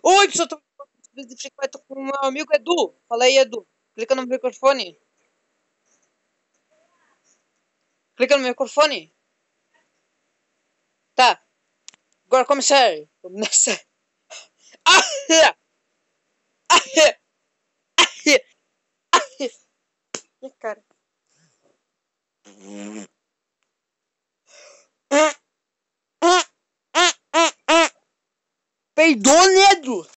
Oi, pessoal, tô com o meu amigo Edu. Fala aí, Edu. Clica no microfone. Clica no microfone. Tá. Agora começar. Começa. Ah! Ah! Ah! Cara. Peidou, né, Edu?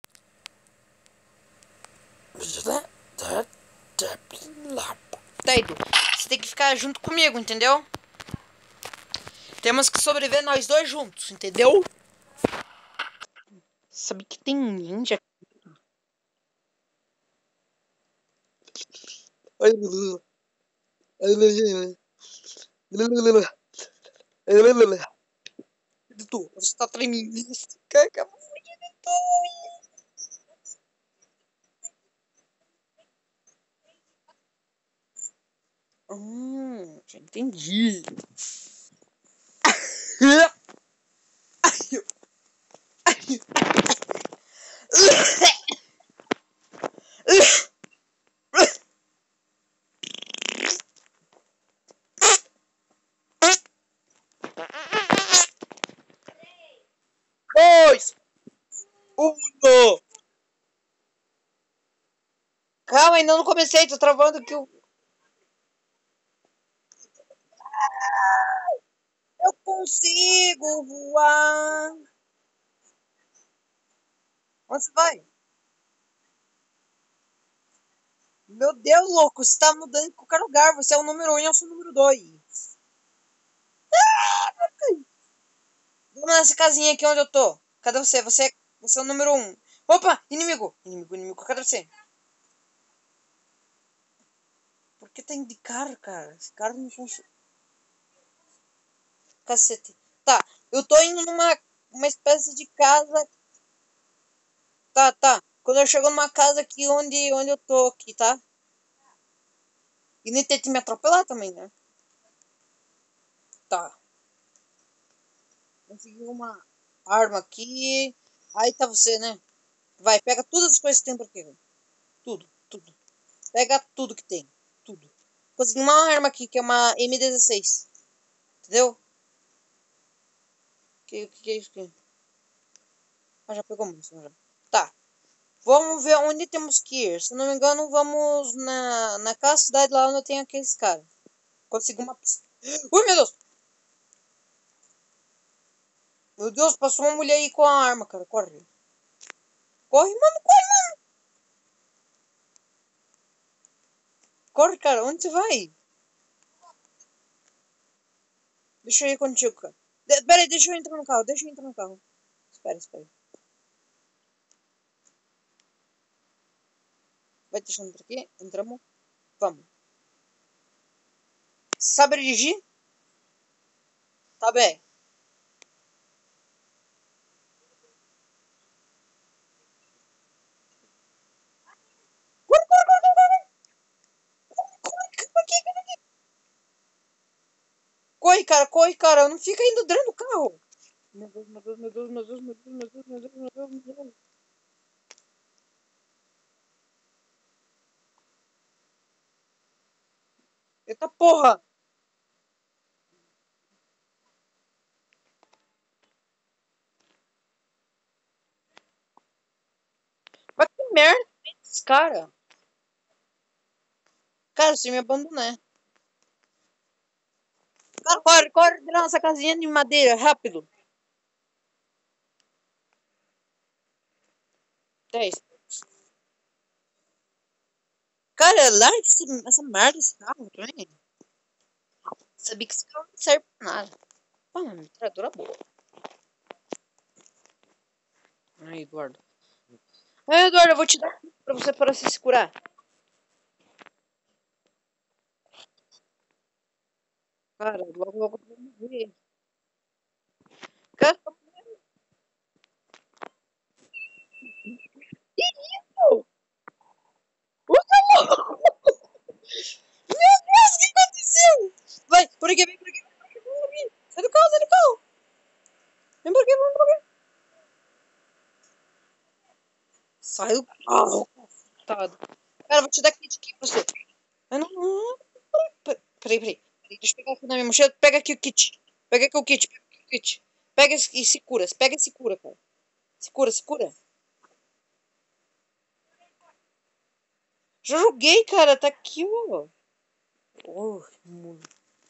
Tá, Edu. Você tem que ficar junto comigo, entendeu? Temos que sobreviver nós dois juntos, entendeu? Sabe que tem ninja? Edu, você tá tremendo. Caca, já entendi. Dois, um. Calma, ainda não comecei, tô travando aqui. Eu consigo voar. Onde você vai? Meu Deus, louco, você tá mudando em qualquer lugar. Você é o número 1 e eu sou o número 2. Vamos nessa casinha aqui onde eu tô. Cadê você? Você é o número 1. Opa, inimigo. Inimigo. Cadê você? Por que tem de carro, cara? Esse carro não funciona. Cacete. Tá, eu tô indo numa uma espécie de casa. Tá. Quando eu chego numa casa aqui onde eu tô aqui, tá? E nem tente me atropelar também, né? Tá. Consegui uma arma aqui. Aí tá você, né? Vai, pega todas as coisas que tem por aqui. Tudo. Pega tudo que tem. Tudo. Consegui uma arma aqui, que é uma M16. Entendeu? Que é isso aqui? Ah, já pegou muito, já. Tá. Vamos ver onde temos que ir. Se não me engano, vamos naquela cidade lá onde tem aqueles caras. Consegui uma pistola. Ui, meu Deus! Meu Deus, passou uma mulher aí com a arma, cara. Corre. Corre, mano, corre! Corre, cara. Onde você vai? Deixa eu ir contigo, cara. Pera aí, deixa eu entrar no carro. Espera. Vai deixando por aqui. Entramos. Vamos. Sabe dirigir? Tá bem. Corre, cara. Não fica indo dentro do carro. Meu Deus. Eita porra. Mas que merda é esse cara? Cara, você me abandonou. Cara, corre da nossa casinha de madeira, rápido. 10. Cara, larga essa merda desse carro também. Sabia que esse carro não serve pra nada. Pô, uma metralhadora boa. Ai, Eduardo. Eduardo, eu vou te dar pra você para se curar. Cara, logo eu vou morrer. Cara, que isso? Meu Deus, o que aconteceu? Vai, por aqui, vem por aqui. Sai do carro. Vem por aqui. Sai do carro. Cara, eu vou te dar kit aqui pra você. Mas não. Peraí. Deixa eu pegar aqui na minha mochila. Pega aqui o kit. Pega aqui o kit. Pega aqui o kit. Pega e se cura. Pega e se cura, cara. Se cura. Já joguei, cara. Tá aqui, ó. Oh, mundo.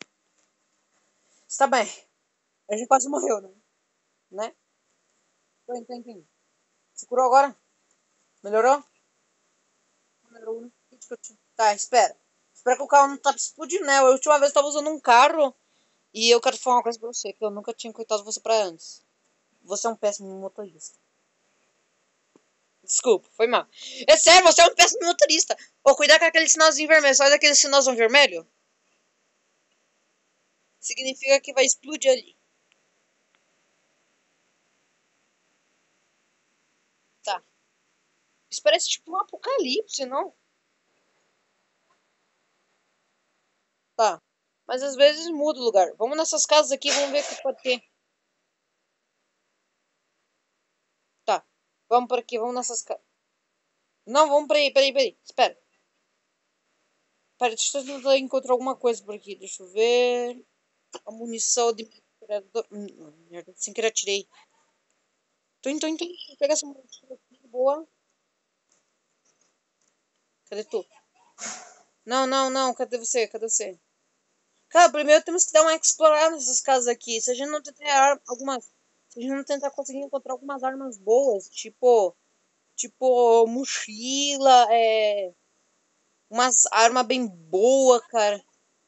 Está bem. A gente quase morreu, né? Tô. Se curou agora? Melhorou? Melhorou, né? Tá, espera. Espera que o carro não tá explodindo, né? A última vez eu tava usando um carro e eu quero falar uma coisa pra você, que eu nunca tinha coitado você pra antes. Você é um péssimo motorista. Desculpa, foi mal. É sério, você é um péssimo motorista. Ô, cuidado com aquele sinalzinho vermelho. Sabe daquele sinalzinho vermelho? Significa que vai explodir ali. Tá. Isso parece tipo um apocalipse, não? Tá. Mas às vezes muda o lugar. Vamos nessas casas aqui, vamos ver o que pode ter. Tá. Vamos por aqui, vamos nessas casas. Não, vamos peraí. Espera. Pera, deixa eu tentar encontrar alguma coisa por aqui. Deixa eu ver. A munição de metralhador. Merda, sem querer atirei. Tô. Vou pegar essa munição aqui, boa. Cadê tu? Não. Cadê você? Cara, primeiro temos que dar uma explorada nessas casas aqui. Se a gente não tentar algumas. Se a gente não tentar conseguir encontrar algumas armas boas, tipo, mochila, umas armas bem boas, cara.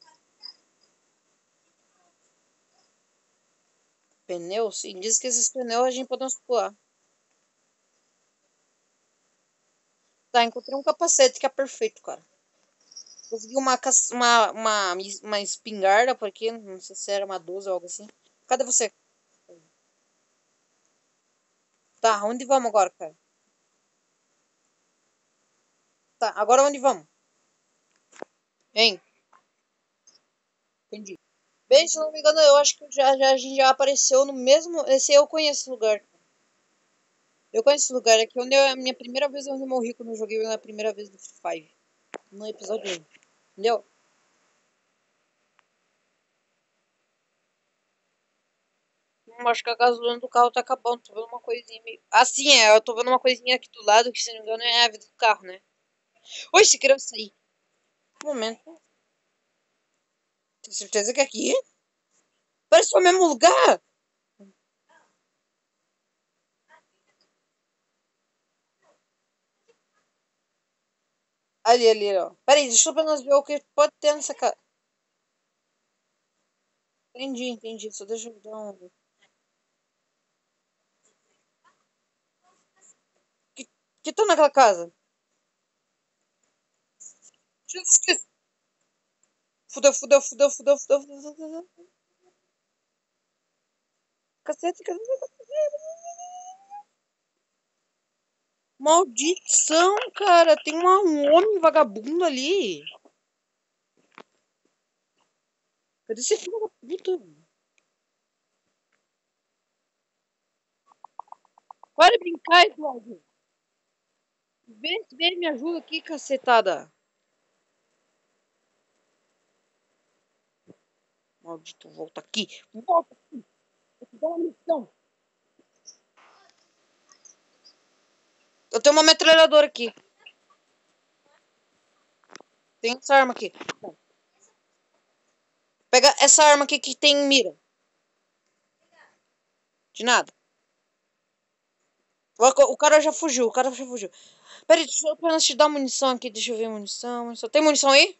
Pneu, sim. Diz que esses pneus a gente pode pular. Tá, encontrei um capacete que é perfeito, cara. Consegui uma espingarda por aqui. Não sei se era uma 12 ou algo assim. Cadê você? Tá, onde vamos agora, cara? Tá, agora onde vamos? Hein? Entendi. Bem, se não me engano, eu acho que a gente já apareceu no mesmo. Esse eu conheço esse lugar. Eu conheço esse lugar. Aqui onde a minha primeira vez onde eu morri quando eu joguei na primeira vez do Free Fire. No episódio 1. Entendeu? Acho que a gasolina do carro tá acabando. Tô vendo uma coisinha meio. Ah, sim, eu tô vendo uma coisinha aqui do lado que, se não me engano, é a vida do carro, né? Oi, se queria sair. Um momento. Tem certeza que é aqui? Parece o mesmo lugar! Ali, ó. Peraí, deixa eu apenas ver o que pode ter nessa casa. Entendi. Só deixa eu dar um. Que, que tá naquela casa? Jesus. Fudeu. Cacete. Maldição, cara. Tem um homem vagabundo ali. Cadê esse filho da puta? Para de brincar, Eduardo. Vê, me ajuda aqui, cacetada. Maldito, volta aqui. Volta aqui. Eu te dou uma missão. Eu tenho uma metralhadora aqui. Tem essa arma aqui. Pega essa arma aqui que tem mira. De nada. O cara já fugiu. Peraí, deixa eu apenas te dar munição aqui. Deixa eu ver munição. Tem munição aí?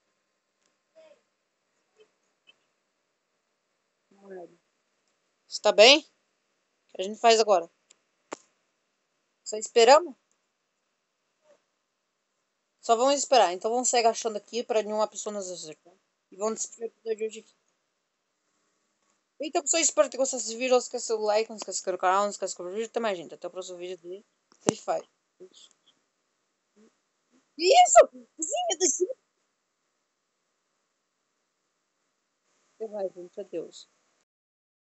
Você tá bem? O que a gente faz agora? Só esperamos? Só vamos esperar. Então vamos sair agachando aqui pra nenhuma pessoa nos acertar. E vamos despedir o episódio de hoje aqui. Então, pessoal, espero ter gostado desse vídeo. Não esqueça o like, não esqueça de se inscrever no canal, não esqueça de curtir o vídeo. Até mais, gente. Até o próximo vídeo de Free Fire. Isso! Vizinha, desci. Até mais, gente. Adeus.